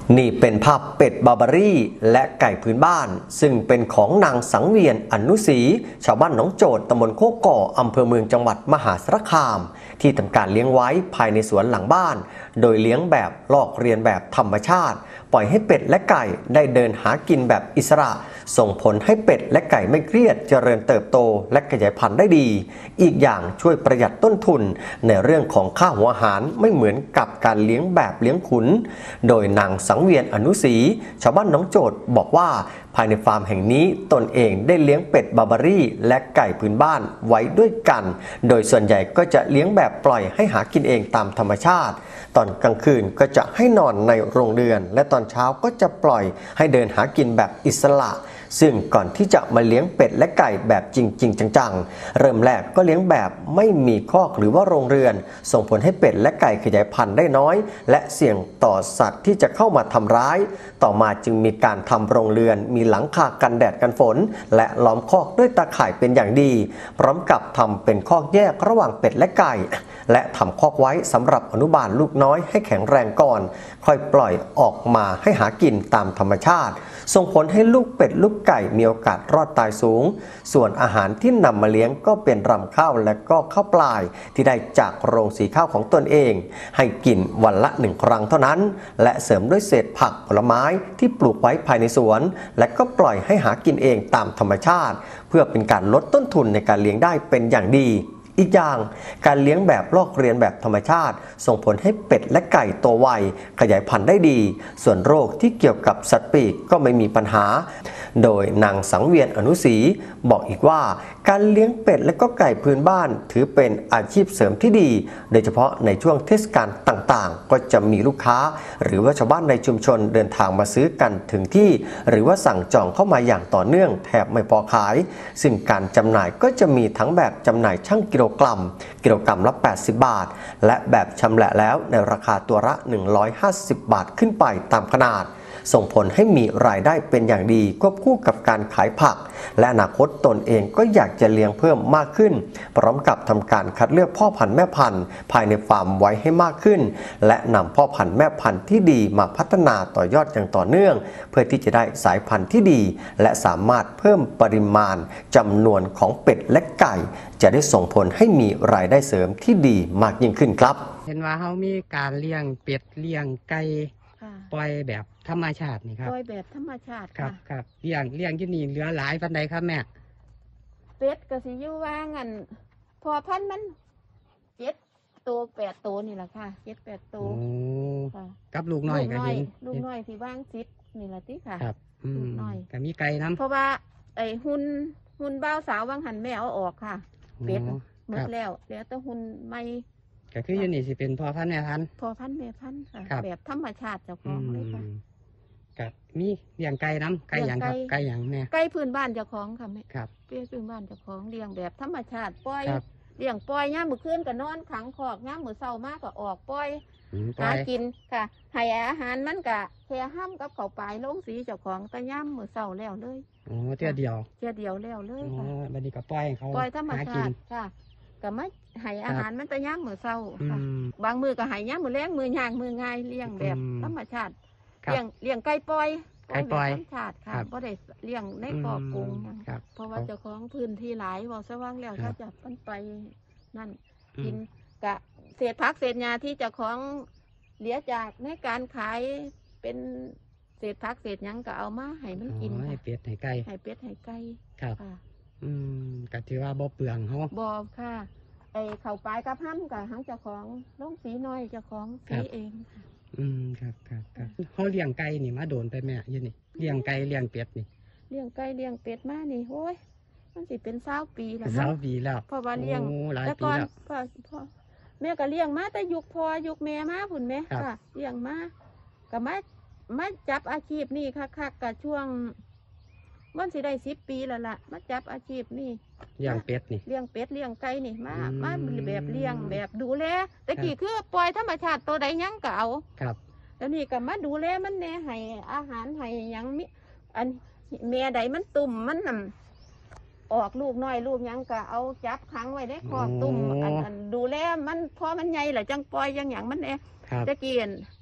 นี่เป็นภาพเป็ดบาร์บารี่และไก่พื้นบ้านซึ่งเป็นของนางสังเวียนอนุศรีชาวบ้านหนองโจทย์ตำบลโคกก่ออำเภอเมืองจังหวัดมหาสารคามที่ทำการเลี้ยงไว้ภายในสวนหลังบ้านโดยเลี้ยงแบบลอกเรียนแบบธรรมชาติปล่อยให้เป็ดและไก่ได้เดินหากินแบบอิสระส่งผลให้เป็ดและไก่ไม่เครียดเจริญเติบโตและขยายพันธุ์ได้ดีอีกอย่างช่วยประหยัดต้นทุนในเรื่องของค่าหัวอาหารไม่เหมือนกับการเลี้ยงแบบเลี้ยงขุนโดยนางสังเวียนอนุศรีชาวบ้านหนองโจทย์บอกว่าภายในฟาร์มแห่งนี้ตนเองได้เลี้ยงเป็ดบาร์บารี่และไก่พื้นบ้านไว้ด้วยกันโดยส่วนใหญ่ก็จะเลี้ยงแบบปล่อยให้หากินเองตามธรรมชาติตอนกลางคืนก็จะให้นอนในโรงเรือนและตอนเช้าก็จะปล่อยให้เดินหากินแบบอิสระซึ่งก่อนที่จะมาเลี้ยงเป็ดและไก่แบบจริงๆจังๆเริ่มแรกก็เลี้ยงแบบไม่มีคอกหรือว่าโรงเรือนส่งผลให้เป็ดและไก่ขยายพันธุ์ได้น้อยและเสี่ยงต่อสัตว์ที่จะเข้ามาทำร้ายต่อมาจึงมีการทำโรงเรือนมีหลังคากันแดดกันฝนและล้อมคอกด้วยตาข่ายเป็นอย่างดีพร้อมกับทำเป็นคอกแยกระหว่างเป็ดและไก่และทำคอกไว้สำหรับอนุบาลลูกน้อยให้แข็งแรงก่อนค่อยปล่อยออกมาให้หากินตามธรรมชาติส่งผลให้ลูกเป็ดลูกไก่มีโอกาสรอดตายสูงส่วนอาหารที่นำมาเลี้ยงก็เป็นรำข้าวและก็ข้าวปลายที่ได้จากโรงสีข้าวของตนเองให้กินวันละ1 ครั้งเท่านั้นและเสริมด้วยเศษผักผลไม้ที่ปลูกไว้ภายในสวนและก็ปล่อยให้หากินเองตามธรรมชาติเพื่อเป็นการลดต้นทุนในการเลี้ยงได้เป็นอย่างดีอีกอย่างการเลี้ยงแบบลอกเรียนแบบธรรมชาติส่งผลให้เป็ดและไก่โตไวขยายพันธุ์ได้ดีส่วนโรคที่เกี่ยวกับสัตว์ปีกก็ไม่มีปัญหาโดยนางสังเวียนอนุศรีบอกอีกว่าการเลี้ยงเป็ดและก็ไก่พื้นบ้านถือเป็นอาชีพเสริมที่ดีโดยเฉพาะในช่วงเทศกาลต่างๆก็จะมีลูกค้าหรือว่าชาวบ้านในชุมชนเดินทางมาซื้อกันถึงที่หรือว่าสั่งจองเข้ามาอย่างต่อเนื่องแทบไม่พอขายซึ่งการจำหน่ายก็จะมีทั้งแบบจำหน่ายชั่งกิโลกรัมละ80 บาทและแบบชำแหละแล้วในราคาตัวละ150 บาทขึ้นไปตามขนาดส่งผลให้มีรายได้เป็นอย่างดีควบคู่กับการขายผักและอนาคตตนเองก็อยากจะเลี้ยงเพิ่มมากขึ้นพร้อมกับทำการคัดเลือกพ่อพันธุ์แม่พันธุ์ภายในฟาร์มไว้ให้มากขึ้นและนำพ่อพันธุ์แม่พันธุ์ที่ดีมาพัฒนาต่อยอดอย่างต่อเนื่องเพื่อที่จะได้สายพันธุ์ที่ดีและสามารถเพิ่มปริมาณจำนวนของเป็ดและไก่จะได้ส่งผลให้มีรายได้เสริมที่ดีมากยิ่งขึ้นครับเห็นว่าเขามีการเลี้ยงเป็ดเลี้ยงไก่ปล่อยแบบธรรมชาตินี่ครับปล่อยแบบธรรมชาติครับเลี้ยงที่นี่เหลือหลายปันใดครับแม่เป็ดก็สิอยู่ว่างันพอพันมัน7 ตัว8 ตัวนี่แหละค่ะ7-8 ตัวกับลูกน้อยก็เห็นลูกน้อยที่ว่าง10นี่แหละที่ค่ะครับลูกน้อยก็มีไก่น้ำเพราะว่าไอ้หุ่นบ่าวสาวว่างหันแม่เอาออกค่ะเป็ดหมดแล้วเหลือแต่หุ่นไม่ก็คืออยู่นี่สิเป็นพ่อพันธุ์แม่พันธุ์แม่พันธุ์ค่ะแบบธรรมชาติเจ้าของเลยค่ะกับมีเลี้ยงไก่น้ำไก่อย่างครับไก่อย่างแม่ไก่พื้นบ้านเจ้าของค่ะแม่ครับไก่พื้นบ้านเจ้าของเลี้ยงแบบธรรมชาติปล่อยเลี้ยงปล่อยย่ามมื้อคืนก็นอนขังคอกย่ามมื้อเช้ามาก็ออกปล่อยหากินค่ะให้อาหารมันก็แค่ห้ำกับข้าวปลายลงสีเจ้าของแต่ย่ามมื้อเช้าแล้วเลยเที่ยเดียวแล้วเลยค่ะบัดนี้ก็ปล่อยเขาปล่อยธรรมชาติค่ะก็ไม่ให้อาหารมันแต่ย่ามมื้อเช้าค่ะบางมื้อก็ให้ย่ามมื้อแลงมื้อย่างมื้อง่ายเลี้ยงแบบธรรมชาติเลี้ยงไก่ปล่อยแบบธรรมชาติค่ะบ่ได้เลี้ยงในคอกกรงเพราะว่าเจ้าของพื้นที่หลายบอกซะว่างแล้วถ้าจะมันไปนั่นกินกะเศษผักเศษหญ้าที่เจ้าของเหลือจากในการขายเป็นเศษผักเศษหยังก็เอามาให้มันกินให้เป็ดให้ไก่ครับก็ถือว่าบ่เปลืองเขาบ่ค่ะไอ้เข้าปลายกับห้ำกับห้ำเจ้าของลงสีน้อยเจ้าของสีเองครับเขาเลี้ยงไก่นี่มาโดนไปแม่ยี่นี่เลี้ยงไก่เลี้ยงเป็ดนี่เลี้ยงไก่เลี้ยงเป็ดมานี่โอ้ยมันสิเป็น20 ปีแล้วเพราะว่าเลี้ยงแต่ก่อนพ่อแม่ก็เลี้ยงมาแต่ยุคพ่อยุคแม่มาพุ่นแม่ค่ะเลี้ยงมาก็มาจับอาชีพนี่คักกับช่วงมันสิได้10 ปีแล้วล่ะมาจับอาชีพนี่เลี้ยงเป็ดนี่เลี้ยงเป็ดเลี้ยงไก่นี่มาแบบเลี้ยงแบบดูแลแต่กี้คือปล่อยธรรมชาติตัวใดยังก็เอาครับแล้วนี่ก็มาดูแลมันแน่ให้อาหารให้ยังมีอันแม่ใดมันตุ่มมันออกลูกน้อยลูกยังก็เอาจับขังไว้ในคอกตุ่มอันดูแลมันพอมันใหญ่แหละจังปล่อยยังอย่างมันแน่ตะกี้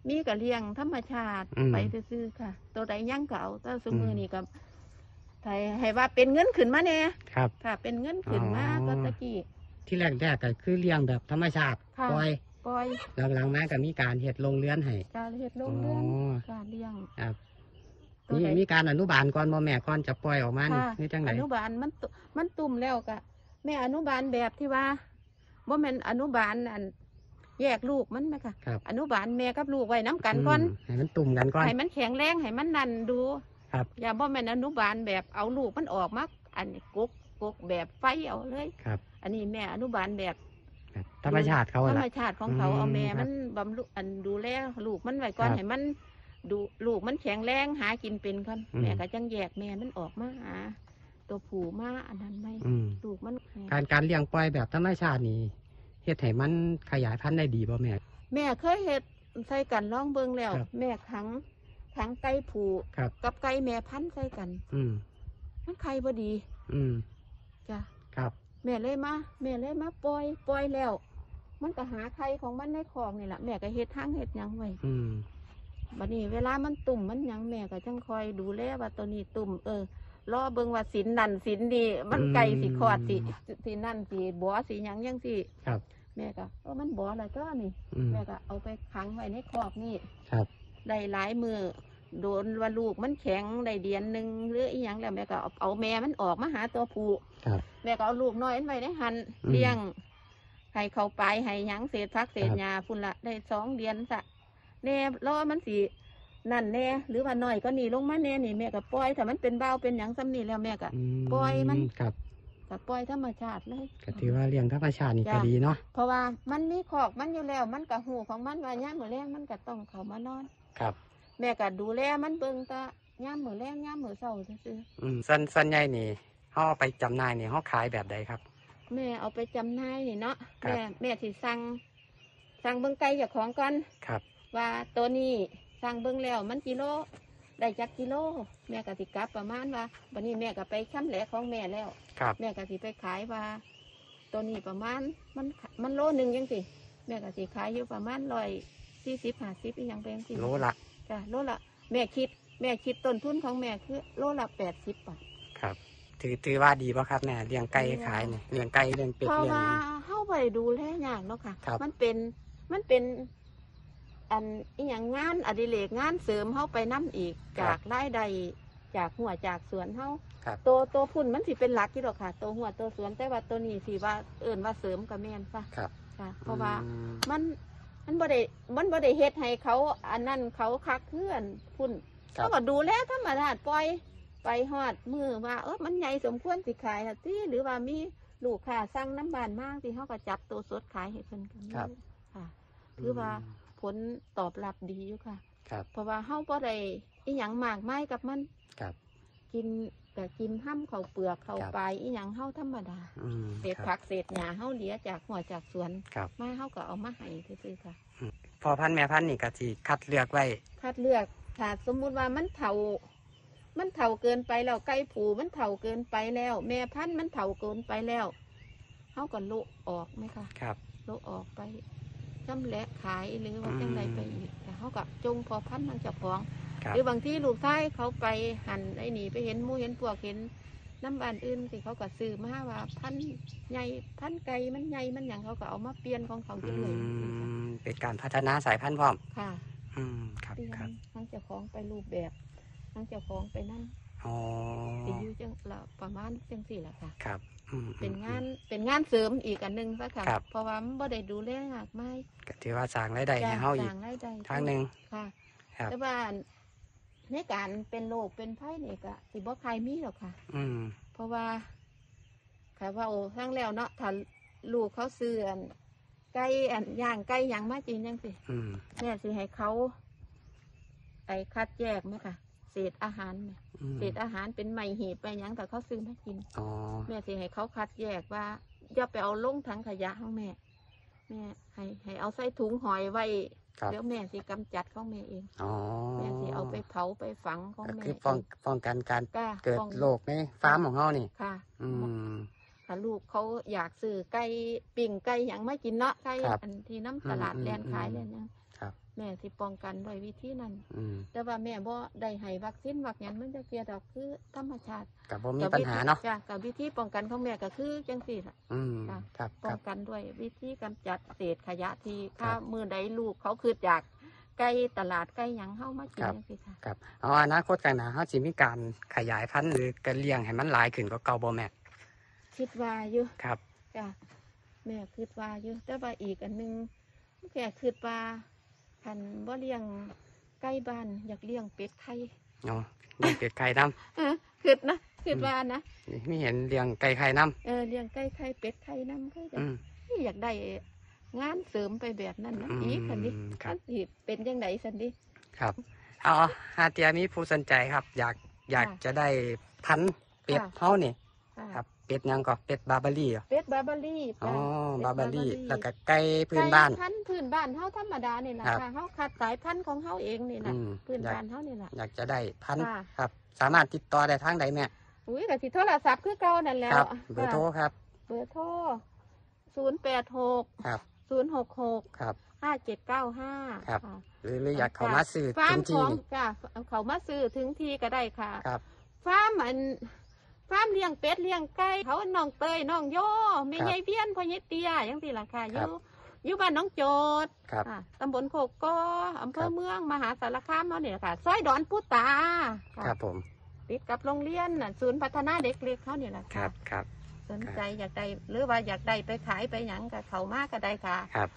มีก็เลี้ยงธรรมชาติไปซื่อๆค่ะ ตัวใดยั่งเก่าแต่สมือนี่ก็ให้ว่าเป็นเงินขึ้นมาเนี่ยครับค่ะเป็นเงินขึ้นมาก็ตะกี้ที่แรกก็คือเลี้ยงแบบธรรมชาติปล่อยหลังๆมาก็มีการเฮ็ดโรงเรือนให้การเฮ็ดโรงเรือนการเลี้ยงครับมีการอนุบาลก่อนบ่แม่ก่อนจะปล่อยออกมานี่จังได๋อนุบาลมันตุ่มแล้วก็แม่อนุบาลแบบที่ว่าบ่แม่นอนุบาลอันแยกลูกมันไหมค่ะอนุบาลแม่กับลูกไว้น้ำกันก่อนให้มันตุ่มกันก่อนให้มันแข็งแรงให้มันนั่นดูครับอย่าบ่แม่นอนุบาลแบบเอาลูกมันออกมาอันกกแบบไฟเอาเลยครับอันนี้แม่อนุบาลแบบธรรมชาติเขาธรรมชาติของเขาเอาแม่มันบำรุงดูแลลูกมันไว้ก่อนให้มันดูลูกมันแข็งแรงหากินเป็นก่อนแม่ก็จังแยกแม่มันออกมาหาตัวผู้มาอันนั้นไม่ลูกมันการเลี้ยงปล่อยแบบธรรมชาตินี่เฮ็ดให้มันขยายพันธุ์ได้ดีบ่แม่เคยเฮ็ดใส่กันลองเบิ่งแล้วแม่ขังไก่ผู้กับไก่แม่พันธุ์ใส่กันมันไข่บ่ดีจ้ะครับแม่เลยมาปล่อยแล้วมันก็หาไข่ของมันในคลองนี่แหละแม่ก็เฮ็ดทั้งเฮ็ดยังไว้บัดนี้เวลามันตุ่มมันยังแม่ก็จังคอยดูแลว่าตัวนี้ตุ่มรอเบิ่งว่าสินนั่นสินดีมันไก่สิคอดสินั่นสิบ่สิหยังยังสิครับแม่ก็มันบ่อะไรก็นี่แม่ก็เอาไปขังไว้ในคอกนี่ครับได้หลายมือโดนว่าลูกมันแข็งได้เดือนนึงหรืออีหยังแล้วแม่ก็เอาแม่มันออกมาหาตัวผู้แม่ก็เอาลูกน้อยไว้ในหันเลี้ยงให้เข้าไปให้หยังเศษพักเศษหญ้าพุ่นละได้2 เดือนซะแน่รอมันสินั่นแน่หรือว่าน้อยก็นี่ลงมาแน่นี่แม่ก็ปล่อยถ้ามันเป็นเบาเป็นหยังซ้ำนี่แล้วแม่ก็ปล่อยมันครับก็ปล่อยธรรมชาติเลยก็ถือว่าเลี้ยงธรรมชาตินี่ก็ดีเนาะเพราะว่ามันมีคอกมันอยู่แล้วมันก็หูของมันว่าย่ามมื้อแรงมันก็ต้องเข้ามานอนครับแม่ก็ดูแลมันเบิ่งตาย่ามมื้อแรงย่ามมื้อเช้าซื่อส่วนใหญ่นี่เฮาไปจำหน่ายนี่เฮาขายแบบใดครับแม่เอาไปจำหน่ายนี่เนาะแม่สิสั่งเบิ่งไก่เจ้าของก่อนครับว่าตัวนี้สั่งเบิ่งแล้วมันกิโลได้จักกิโลแม่ก็สิกลับประมาณว่าวันนี้แม่ก็ไปค้ำแหลของแม่แล้วแม่ก็สิไปขายว่าตัวนี้ประมาณมันโลนึงยังสิแม่ก็สิขายอยู่ประมาณ140-50อีหยังเป็นสิโลละจ้ะโลละแม่คิดต้นทุนของแม่คือโลละ80 บาทครับถือว่าดีป่ะครับแม่เลี้ยงไก่ขายเนี่ยเลี้ยงไก่เลี้ยงเป็ดเพราะว่าเฮาไปดูแลยากเนาะค่ะมันเป็นอันอีหยังงานอดิเรกงานเสริมเฮาไปนํอีกจากรายได้จากหัวจากสวนเฮาตัวพุ่นมันสิเป็นหลักที่ดอกค่ะตัวหัวตัวสวนแต่ว่าตัวนี้สิว่าว่าเสริมกับแม่นซะครับค่ะเพราะว่ามันบ่ได้เฮ็ดให้เขาอันนั้นเขาคักเพื่อนพุ่นเขาก็ดูแลธรรมชาติปล่อยไปฮอดมือว่ามันใหญ่สมควรสิขายติหรือว่ามีลูกค้าสั่งน้ำบานมากที่เฮาก็จับตัวสดขายให้เพิ่นกันค่ะคือว่าผลตอบรับดีอยู่ค่ะเพราะว่าเฮาบ่ได้อีหยังมากมายกับมันกินห้ำเขาเปลือกเขาปลายอีหยังเฮาธรรมดาเศษผักเศษหญ้าเฮาเหลือจากหัวจากสวนมาเฮาก็เอามาให้ซื่อๆค่ะพอพันธุ์แม่พันธุ์นี่ก็สิคัดเลือกไว้ถ้าสมมุติว่ามันเฒ่าเกินไปแล้วไก่ผูมันเฒ่าเกินไปแล้วแม่พันธุ์มันเฒ่าเกินไปแล้วเฮาก็โละออกไหมคะโละออกไปจำแหละขายหรือว่าจังไรไปอีกแต่เขากับจงพอพันมันจะฟ้องหรือบางที่ลูกชายเขาไปหั่นไอ้หนีไปเห็นหมูเห็นพวกเห็นน้ำบานอื่นสิเขาก็ซื้อมาว่าพันใหญ่พันไก่มันใหญ่มันอย่างเขาก็เอามาเปลี่ยนของเขาเลยเป็นการพัฒนาสายพันธุ์พร้อมค่ะครับทั้งเจ้าของไปรูปแบบทั้งเจ้าของไปนั่นสิอยู่จังละประมาณจังสี่แหละค่ะครับเป็นงานเสริมอีกอันนึงซะค่ะเพราะว่ามันบ่ได้ดูแลมากไม่ก็ถือว่าสร้างรายได้ให้เฮาอีกทางหนึ่งค่ะแต่ว่าในการเป็นโรคเป็นไข้นี่ก็สิบ่ใครมีหรอกค่ะเพราะว่าค่ะว่าทั้งแล้วเนาะถ้าลูกเขาเสื่อไก่ย่างไก่ย่างมาจีนยังสิแม่สิให้เขาไอ้คัดแยกไหมค่ะเศษอาหารเป็นไม้หีบไปยังแต่เขาซื้อมากินแม่สิให้เขาคัดแยกว่าอย่าไปเอาลงถังขยะของแม่ให้เอาใส่ถุงหอยไว้เดี๋ยวแม่สิกำจัดของแม่เองแม่สิเอาไปเผาไปฝังของแม่คือป้องกันการเกิดโรคในฟาร์มของเขานี่ค่ะถ้าลูกเขาอยากซื้อไก่ปิ่งไก่อย่างไม่กินเนาะไก่อันที่น้ำตลาดแลนขายเลยนะแม่สิป้องกันด้วยวิธีนั้นแต่ว่าแม่บ่ได้ให้วัคซีนวัคหยังมันจะเกียดอกคือธรรมชาติกับบ่มีปัญหาเนาะจ้ะกับวิธีป้องกันของแม่ก็คือจังซี่ล่ะครับป้องกันด้วยวิธีกำจัดเศษขยะที่ถ้ามื้อใดลูกเขาคือจากไก่ตลาดไก่หยังเฮามากินจังซี่ค่ะครับเอาอนาคตข้างหน้าเฮาสิมีการขยายพันธุ์หรือการเลี้ยงให้มันหลายขึ้นกว่าเก่าบ่แม่คิดว่าอยู่ครับจ้ะแม่คิดว่าอยู่แต่ว่าอีกอันนึงแม่คิดว่าคันบ่เลี้ยงไก่บ้านอยากเลี้ยงเป็ดไข่เนาะเลี้ยงเป็ดไข่นำคิดว่านะมีเห็นเลี้ยงไก่ไข่นำเลี้ยงไก่ไข่เป็ดไข่นำคือจังอยากได้งานเสริมไปแบบนั้นนะอีกคันนี้สิเป็นจังได๋ซั่นดิครับเอาหาเตียมีผู้สนใจครับอยากจะได้พันธุ์เป็ดเฮานี่ครับเป็ดยังก็เป็ดบาบารี่เป็ดบาบารี่อ๋อบาบารี่แล้วก็ไก่พื้นบ้านพันธุ์พื้นบ้านเฮาธรรมดานี่แหละค่ะเฮาคัดสายพันธุ์ของเฮาเองนี่แหละพื้นบ้านเฮานี่แหละอยากจะได้พันธุ์ครับสามารถติดต่อได้ทางใดแม่อุ้ยก็สิโทรศัพท์คือเก่านั่นแหละเบอร์โทรครับเบอร์โทร086 ครับ 066 ครับ 5795 ครับหรืออยากเข้ามาซื้อถึงที่จ้ะเข้ามาซื้อถึงที่ก็ได้ค่ะครับฟาร์มเลี้ยงเป็ดเลี้ยงไก่เขาน้องเตยน้องโยแม่ใหญ่เบี้ยนพ่อใหญ่เตี้ยจังซี่ล่ะค่ะอยู่บ้านน้องโจดตำบลโคกกออำเภอเมืองมหาสารคามเนาะนี่ล่ะค่ะซอยดอนพุตาครับผมติดกับโรงเรียนศูนย์พัฒนาเด็กเล็กเขานี่แหละครับสนใจอยากได้หรือว่าอยากได้ไปขายไปหยังก็เข้ามาก็ได้ค่ะ